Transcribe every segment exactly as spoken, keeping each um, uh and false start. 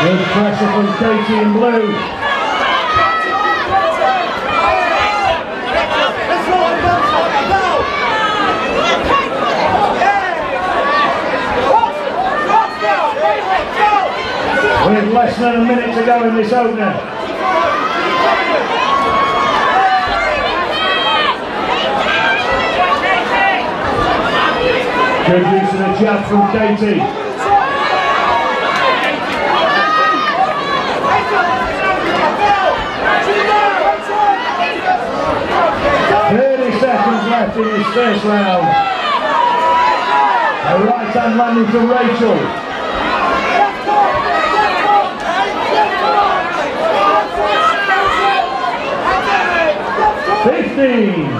Good pressure from Katie in blue. With less than a minute to go in this opener. Good use of the jab from Katie. thirty seconds left in this first round. A right hand landing from Rachel. fifteen.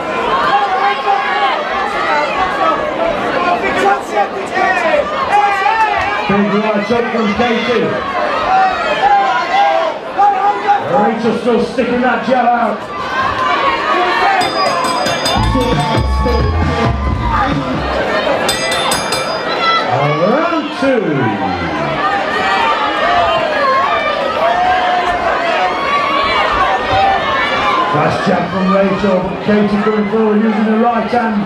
Big right up from Katie. Rachel still sticking that jab out. Round two. Fast jab from Rachel, but Katie going forward using the right hand.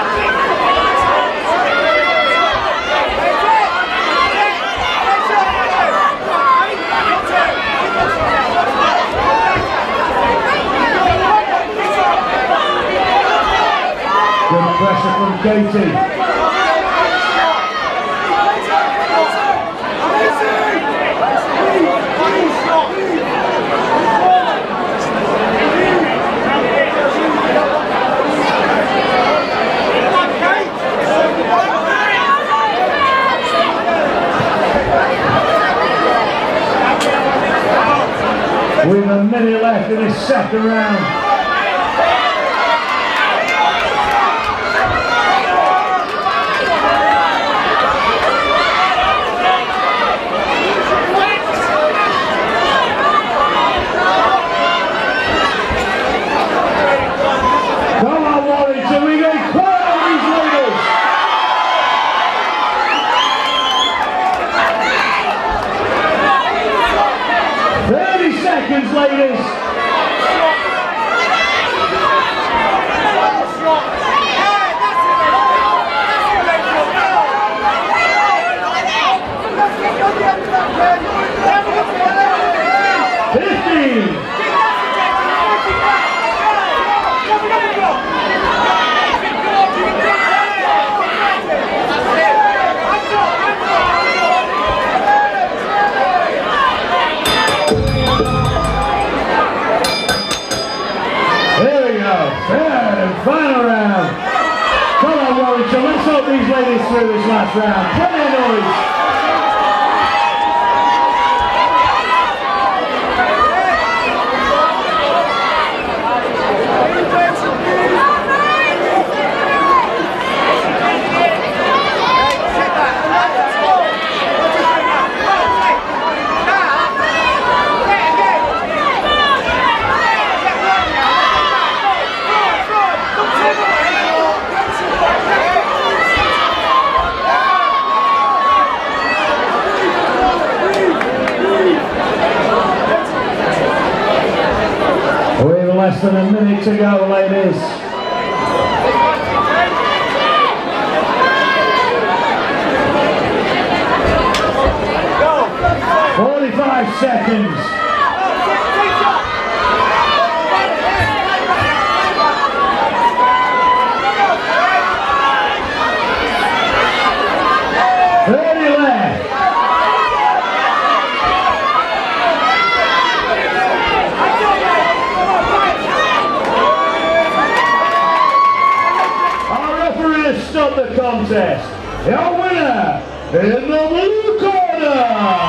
Good pressure from Katie. With a minute left in this second round. Come on, Warrington, we go quiet on these ladies. thirty seconds, ladies. fifteen. Third and final round. Come on, Warrington, let's help these ladies through this last round. Plenty of noise. Less than a minute to go, ladies. forty-five seconds. thirty left. Stop the contest. Your winner in the blue corner.